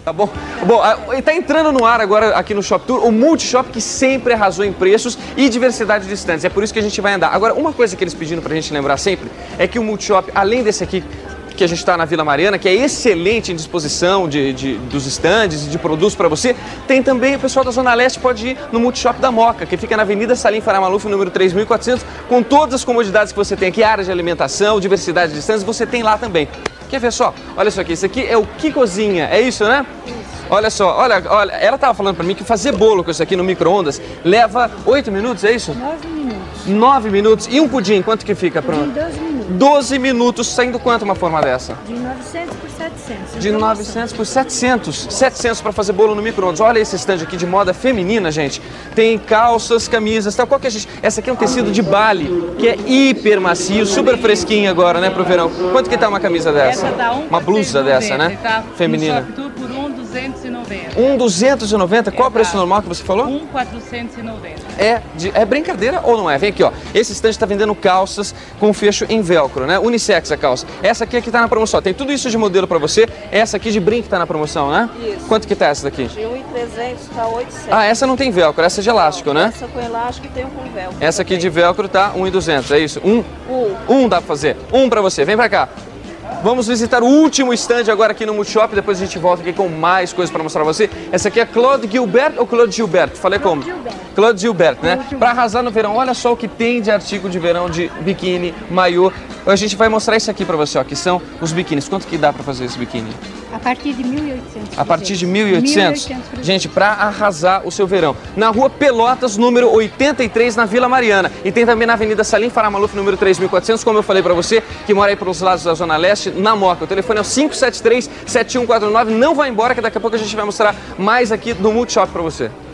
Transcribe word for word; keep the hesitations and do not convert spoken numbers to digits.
Tá bom? Bom, está entrando no ar agora aqui no Shop Tour o Multishop, que sempre arrasou em preços e diversidade de stands. É por isso que a gente vai andar. Agora, uma coisa que eles pediram pra gente lembrar sempre é que o Multishop, além desse aqui que a gente está na Vila Mariana, que é excelente em disposição de, de, dos stands e de produtos para você, tem também o pessoal da Zona Leste pode ir no Multishop da Moca, que fica na Avenida Salim Farah Maluf, número três mil e quatrocentos, com todas as comodidades que você tem aqui, área de alimentação, diversidade de stands, você tem lá também. Quer ver só? Olha só aqui, isso aqui é o Que Cozinha, é isso, né? Olha só, olha, olha, ela estava falando para mim que fazer bolo com isso aqui no micro-ondas leva oito minutos, é isso? nove minutos. nove minutos. E um pudim, quanto que fica pronto? doze minutos. doze minutos, saindo quanto uma forma dessa? De novecentos por setecentos. De novecentos por setecentos. setecentos para fazer bolo no micro-ondas. Olha esse stand aqui de moda feminina, gente. Tem calças, camisas, tal. Qual que é, gente? Essa aqui é um tecido de Bali, que é hiper macio, super fresquinho agora, né, pro verão. Quanto que tá uma camisa dessa? Essa dá um Uma blusa dessa, né? Tá? Feminina. No Shop Tour por um duzentos e noventa. um duzentos e noventa. Qual é o preço Exato. normal que você falou? um quatrocentos e noventa. É, de, é brincadeira ou não é? Vem aqui, ó. Esse stand está vendendo calças com fecho em velcro, né? Unissex a calça. Essa aqui é que tá na promoção. Tem tudo isso de modelo para você. Essa aqui de brinco tá na promoção, né? Isso. Quanto que tá essa daqui? De um mil e trezentos tá oitocentos. Ah, essa não tem velcro, essa é de elástico, né? Essa com elástico e tem um com velcro. Essa aqui de velcro tá um mil e duzentos, é isso? Um? Um. Um dá pra fazer. Um pra você. Vem pra cá. Vamos visitar o último stand agora aqui no Multishop, depois a gente volta aqui com mais coisas para mostrar pra você. Essa aqui é Claude Gilbert ou Claude Gilberto? Falei como? Gilbert. Claude Gilberto, né? Para arrasar no verão. Olha só o que tem de artigo de verão, de biquíni, maiô. A gente vai mostrar isso aqui para você, ó, que são os biquínis. Quanto que dá para fazer esse biquíni? A partir de mil e oitocentos. A partir de mil e oitocentos? mil e oitocentos. Gente, para arrasar o seu verão. Na rua Pelotas, número oitenta e três, na Vila Mariana. E tem também na Avenida Salim Farah Maluf, número três mil e quatrocentos, como eu falei para você, que mora aí pelos lados da Zona Leste, na Moca. O telefone é o cinco sete três, sete um quatro nove. Não vai embora, que daqui a pouco a gente vai mostrar mais aqui do Multishop para você.